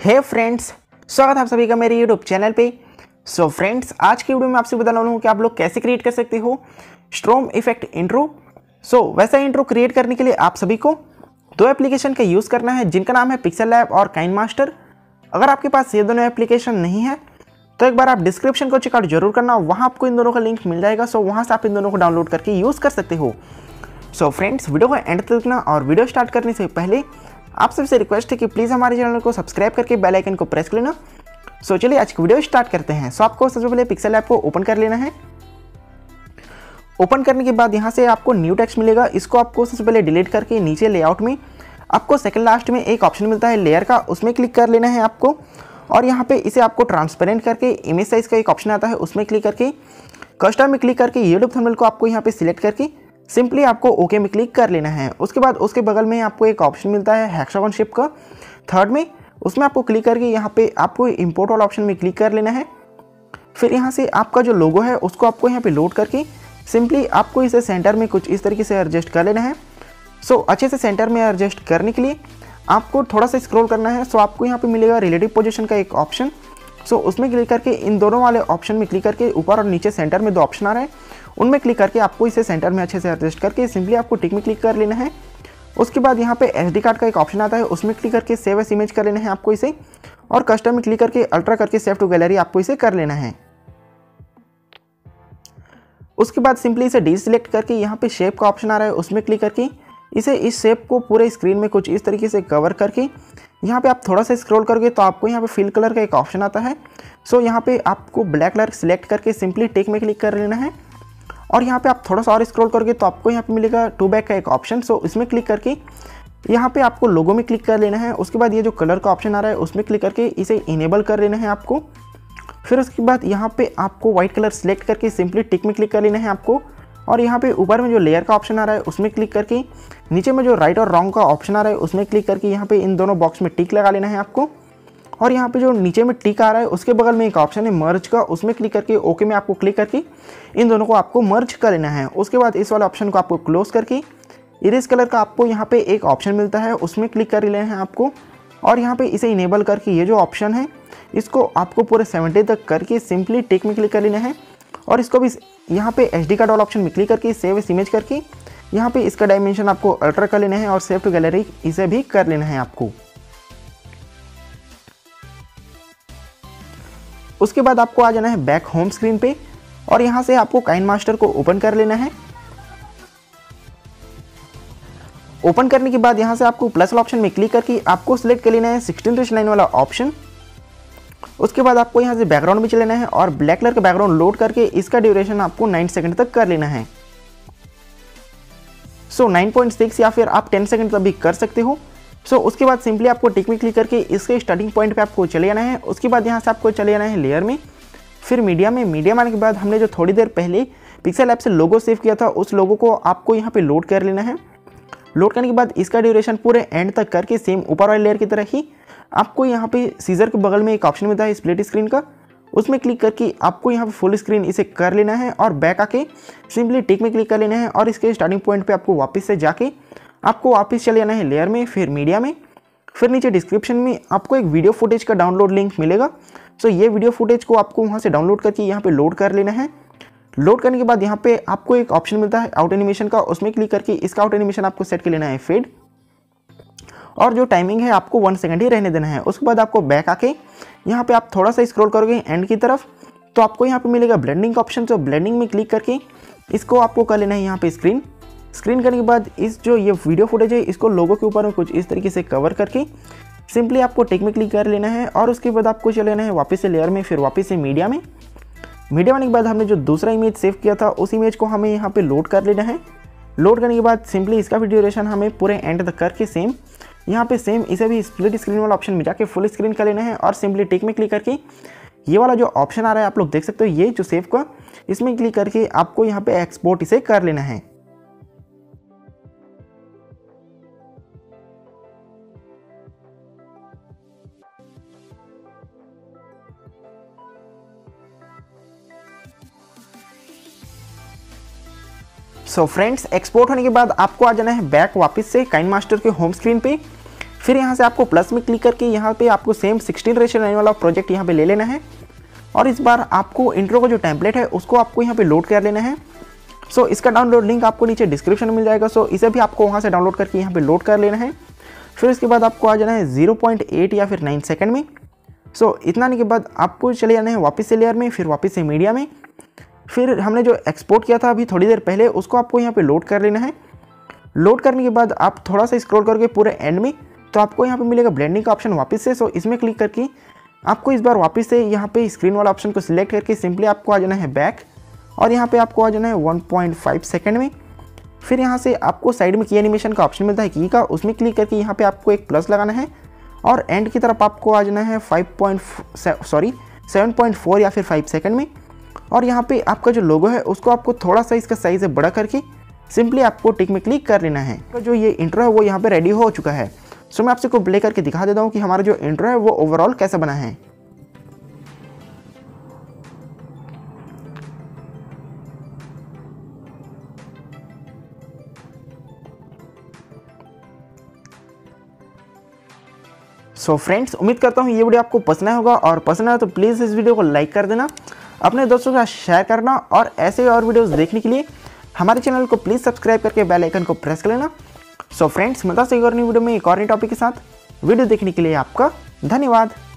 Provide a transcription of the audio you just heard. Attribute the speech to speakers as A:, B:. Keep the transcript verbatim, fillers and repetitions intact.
A: हे friends, स्वागत है आप सभी का मेरे यूट्यूब चैनल पे। सो फ्रेंड्स, आज की वीडियो में आपसे बताने वाला हूँ कि आप लोग कैसे क्रिएट कर सकते हो स्ट्रोम इफेक्ट इंट्रो। सो वैसा इंट्रो क्रिएट करने के लिए आप सभी को दो एप्लीकेशन का यूज़ करना है, जिनका नाम है पिक्सेल लैब और काइनमास्टर। अगर आपके पास ये दोनों एप्लीकेशन नहीं है तो एक बार आप डिस्क्रिप्शन को चेकआउट जरूर करना, वहाँ आपको इन दोनों का लिंक मिल जाएगा। सो वहाँ से आप इन दोनों को डाउनलोड करके यूज़ कर सकते हो। सो फ्रेंड्स, वीडियो को एंड तक देखना और वीडियो स्टार्ट करने से पहले आप सबसे रिक्वेस्ट है कि प्लीज़ हमारे चैनल को सब्सक्राइब करके बेल आइकन को प्रेस कर लेना। सो चलिए आज की वीडियो स्टार्ट करते हैं। सो आपको सबसे पहले पिक्सेल लैब को ओपन कर लेना है। ओपन करने के बाद यहाँ से आपको न्यू टेक्स्ट मिलेगा, इसको आपको सबसे पहले डिलीट करके नीचे लेआउट में आपको सेकंड लास्ट में एक ऑप्शन मिलता है लेयर का, उसमें क्लिक कर लेना है आपको। और यहाँ पे इसे आपको ट्रांसपेरेंट करके इमेज साइज का एक ऑप्शन आता है, उसमें क्लिक करके कस्टम में क्लिक करके यूट्यूब थंबनेल को आपको यहाँ पे सिलेक्ट करके सिंपली आपको ओके में क्लिक कर लेना है। उसके बाद उसके बगल में आपको एक ऑप्शन मिलता है हेक्सागोन शेप का थर्ड में, उसमें आपको क्लिक करके यहाँ पे आपको इंपोर्ट वाला ऑप्शन में क्लिक कर लेना है। फिर यहाँ से आपका जो लोगो है उसको आपको यहाँ पे लोड करके सिंपली आपको इसे सेंटर में कुछ इस तरीके से एडजस्ट कर लेना है। सो अच्छे से सेंटर में एडजस्ट करने के लिए आपको थोड़ा सा स्क्रॉल करना है। सो आपको यहाँ पे मिलेगा रिलेटिव पोजीशन का एक ऑप्शन। सो उसमें क्लिक करके इन दोनों वाले ऑप्शन में क्लिक करके ऊपर और नीचे सेंटर में दो ऑप्शन आ रहे हैं, उनमें क्लिक करके आपको इसे सेंटर में अच्छे से एडजस्ट करके सिंपली आपको टिक में क्लिक कर लेना है। उसके बाद यहाँ पे एसडी कार्ड का एक ऑप्शन आता है, उसमें क्लिक करके सेव एज इमेज कर लेना है आपको इसे, और कस्टम में क्लिक करके अल्ट्रा करके सेव टू गैलरी आपको इसे कर लेना है। उसके बाद सिंपली इसे डीसिलेक्ट करके यहाँ पे शेप का ऑप्शन आ रहा है, उसमें क्लिक करके इसे इस शेप को पूरे स्क्रीन में कुछ इस तरीके से कवर करके यहाँ पे आप थोड़ा सा स्क्रॉल करोगे तो आपको यहाँ पे फिल कलर का एक ऑप्शन आता है। सो यहाँ पे आपको ब्लैक कलर सिलेक्ट करके सिंपली टिक में क्लिक कर लेना है। और यहाँ पे आप थोड़ा सा और स्क्रॉल करोगे तो आपको यहाँ पे मिलेगा टू बैक का एक ऑप्शन। सो इसमें क्लिक करके यहाँ पे आपको लोगो में क्लिक कर लेना है। उसके बाद ये जो कलर का ऑप्शन आ रहा है उसमें क्लिक करके इसे इनेबल कर लेना है आपको। फिर उसके बाद यहाँ पे आपको व्हाइट कलर सिलेक्ट करके सिंपली टिक में क्लिक कर लेना है आपको। और यहाँ पे ऊपर में जो लेयर का ऑप्शन आ रहा है उसमें क्लिक करके नीचे में जो राइट और रॉन्ग का ऑप्शन आ रहा है उसमें क्लिक करके यहाँ पे इन दोनों बॉक्स में टिक लगा लेना है आपको। और यहाँ पे जो नीचे में टिक आ रहा है उसके बगल में एक ऑप्शन है मर्ज का, उसमें क्लिक करके ओके में आपको क्लिक करके इन दोनों को आपको मर्ज कर लेना है। उसके बाद इस वाले ऑप्शन को आपको क्लोज करके इरेज कलर का आपको यहाँ पे एक ऑप्शन मिलता है, उसमें क्लिक कर लेना है आपको। और यहाँ पे इसे इनेबल करके ये जो ऑप्शन है इसको आपको पूरे सेवेंटी तक करके सिंपली टिक में क्लिक कर लेना है। और इसको भी यहाँ पे एच डी कार्ड वाला ऑप्शन में क्लिक करके सेव एज इमेज करके यहाँ पे इसका डायमेंशन आपको अल्ट्रा कर लेना है और सेव टू गैलरी इसे भी कर लेना है आपको। उसके बाद आपको आ जाना है बैक होम स्क्रीन पे और यहाँ से आपको काइनमास्टर को ओपन कर लेना है। ओपन करने के बाद यहाँ से आपको प्लस वाला ऑप्शन में क्लिक करके आपको सिलेक्ट कर लेना है सिक्सटीन टू नाइन वाला ऑप्शन। उसके बाद आपको यहाँ से बैकग्राउंड में चलेना है और ब्लैक कलर का बैकग्राउंड लोड करके इसका ड्यूरेशन आपको नाइन सेकंड तक कर लेना है। सो नाइन पॉइंट सिक्स या फिर आप टेन सेकंड तक भी कर सकते हो। सो so, उसके बाद सिंपली आपको टिक में क्लिक करके इसके स्टार्टिंग पॉइंट पे आपको चले जाना है। उसके बाद यहाँ से आपको चले जाना है लेयर में, फिर मीडिया में। मीडिया में आने के बाद हमने जो थोड़ी देर पहले पिक्सेल ऐप से लोगो सेव किया था उस लोगो को आपको यहाँ पे लोड कर लेना है। लोड करने के बाद इसका ड्यूरेशन पूरे एंड तक करके सेम ऊपर वाले लेयर की तरह ही आपको यहाँ पे सीजर के बगल में एक ऑप्शन मिलता है स्प्लिट स्क्रीन का, उसमें क्लिक करके आपको यहाँ पे फुल स्क्रीन इसे कर लेना है। और बैक आके सिंपली टिक में क्लिक कर लेना है और इसके स्टार्टिंग पॉइंट पे आपको वापस से जाके आपको वापस चले जाना है लेयर में, फिर मीडिया में। फिर नीचे डिस्क्रिप्शन में आपको एक वीडियो फुटेज का डाउनलोड लिंक मिलेगा। सो ये वीडियो फुटेज को आपको वहाँ से डाउनलोड करके यहाँ पे लोड कर लेना है। लोड करने के बाद यहाँ पे आपको एक ऑप्शन मिलता है आउट एनिमेशन का, उसमें क्लिक करके इसका आउट एनिमेशन आपको सेट कर लेना है फेड, और जो टाइमिंग है आपको वन सेकंड ही रहने देना है। उसके बाद आपको बैक आके यहाँ पे आप थोड़ा सा स्क्रॉल करोगे एंड की तरफ तो आपको यहाँ पे मिलेगा ब्लेंडिंग का ऑप्शन। तो ब्लेंडिंग में क्लिक करके इसको आपको कर लेना है यहाँ पे स्क्रीन। स्क्रीन करने के बाद इस जो ये वीडियो फुटेज है इसको लोगों के ऊपर में कुछ इस तरीके से कवर करके सिंपली आपको टिक में क्लिक कर लेना है। और उसके बाद आपको चले जाना है वापस से लेयर में, फिर वापस से मीडिया में। मीडिया आने के बाद हमने जो दूसरा इमेज सेव किया था उस इमेज को हमें यहाँ पे लोड कर लेना है। लोड करने के बाद सिंपली इसका भी ड्यूरेशन हमें पूरे एंड तक करके सेम यहाँ पे सेम इसे भी स्प्लिट स्क्रीन वाला ऑप्शन में जाके फुल स्क्रीन कर लेना है। और सिंपली टिक में क्लिक करके ये वाला जो ऑप्शन आ रहा है आप लोग देख सकते हो, ये जो सेव का, इसमें क्लिक करके आपको यहाँ पे एक्सपोर्ट इसे कर लेना है। सो फ्रेंड्स, एक्सपोर्ट होने के बाद आपको आ जाना है बैक वापस से काइनमास्टर के होम स्क्रीन पे। फिर यहाँ से आपको प्लस में क्लिक करके यहाँ पे आपको सेम सिक्सटीन रेशियो नाइन वाला प्रोजेक्ट यहाँ पे ले लेना है और इस बार आपको इंट्रो का जो टेम्पलेट है उसको आपको यहाँ पे लोड कर लेना है। सो so, इसका डाउनलोड लिंक आपको नीचे डिस्क्रिप्शन में मिल जाएगा। सो so, इसे भी आपको वहाँ से डाउनलोड करके यहाँ पे लोड कर लेना है। फिर इसके बाद आपको आ जाना है ज़ीरो पॉइंट एट या फिर नाइन सेकंड में। सो so, इतना आने के बाद आपको चले जाना है वापस से लेयर में, फिर वापस से मीडिया में। फिर हमने जो एक्सपोर्ट किया था अभी थोड़ी देर पहले उसको आपको यहाँ पे लोड कर लेना है। लोड करने के बाद आप थोड़ा सा स्क्रॉल करके पूरे एंड में तो आपको यहाँ पे मिलेगा ब्लेंडिंग का ऑप्शन वापस से। सो इसमें क्लिक करके आपको इस बार वापस से यहाँ पे स्क्रीन वाला ऑप्शन को सिलेक्ट करके सिंपली आपको आ जाना है बैक और यहाँ पे आपको आ जाना है वन पॉइंट फाइव सेकंड में। फिर यहाँ से आपको साइड में की एनिमेशन का ऑप्शन मिलता है की का, उसमें क्लिक करके यहाँ पे आपको एक प्लस लगाना है और एंड की तरफ आपको आ जाना है five point sorry seven point four या फिर फाइव सेकंड में। और यहाँ पे आपका जो लोगो है उसको आपको थोड़ा सा इसका साइज़ बड़ा करके सिंपली आपको टिक में क्लिक कर लेना है। तो जो ये इंट्रो है वो यहाँ पे रेडी हो चुका है। सो मैं आपसे को प्ले करके दिखा देता हूँ कि हमारा जो इंट्रो है वो ओवरऑल कैसा बना है। सो so फ्रेंड्स, उम्मीद करता हूँ ये वीडियो आपको पसंद आया होगा और पसंद आया तो प्लीज़ इस वीडियो को लाइक कर देना, अपने दोस्तों के साथ शेयर करना और ऐसे और वीडियोस देखने के लिए हमारे चैनल को प्लीज़ सब्सक्राइब करके बेल आइकन को प्रेस कर लेना। सो फ्रेंड्स, मिलता है एक और नई वीडियो में एक और नई टॉपिक के साथ। वीडियो देखने के लिए आपका धन्यवाद।